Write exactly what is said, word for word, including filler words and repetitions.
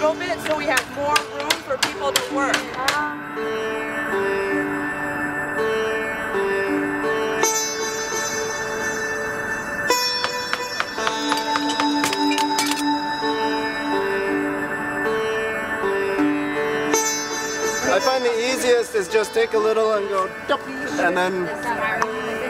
little bit so we have more room for people to work. I find the easiest is just take a little and go, and then